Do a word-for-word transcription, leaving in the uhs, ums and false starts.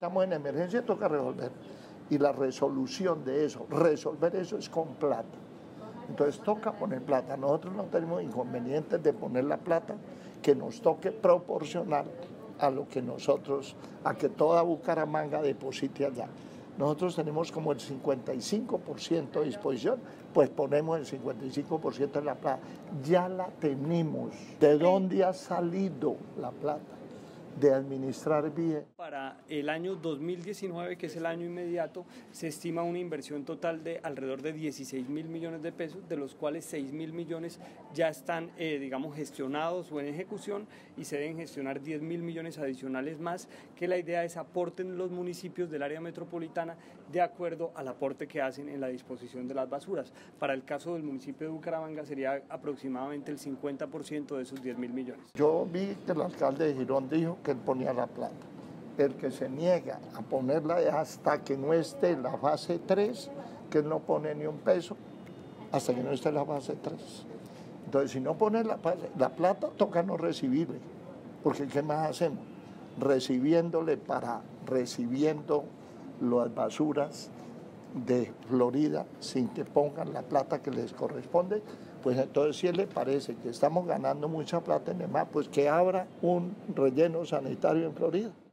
Estamos en emergencia, toca resolver. Y la resolución de eso, resolver eso es con plata. Entonces toca poner plata. Nosotros no tenemos inconvenientes de poner la plata que nos toque proporcional a lo que nosotros, a que toda Bucaramanga deposite allá. Nosotros tenemos como el cincuenta y cinco por ciento de disposición, pues ponemos el cincuenta y cinco por ciento de la plata. Ya la tenemos. ¿De dónde ha salido la plata? De administrar bien. Para el año dos mil diecinueve, que es el año inmediato, se estima una inversión total de alrededor de dieciséis mil millones de pesos, de los cuales seis mil millones ya están, eh, digamos, gestionados o en ejecución, y se deben gestionar diez mil millones adicionales más, que la idea es aporten los municipios del área metropolitana de acuerdo al aporte que hacen en la disposición de las basuras. Para el caso del municipio de Bucaramanga sería aproximadamente el cincuenta por ciento de esos diez mil millones. Yo vi que el alcalde de Girón dijo que él ponía la plata. El que se niega a ponerla hasta que no esté en la fase tres, que él no pone ni un peso, hasta que no esté en la fase tres. Entonces, si no pone la, la plata, toca no recibirle, porque ¿qué más hacemos? Recibiéndole para, recibiendo las basuras de Florida sin que pongan la plata que les corresponde, pues entonces si él le parece que estamos ganando mucha plata en demás, pues que abra un relleno sanitario en Florida.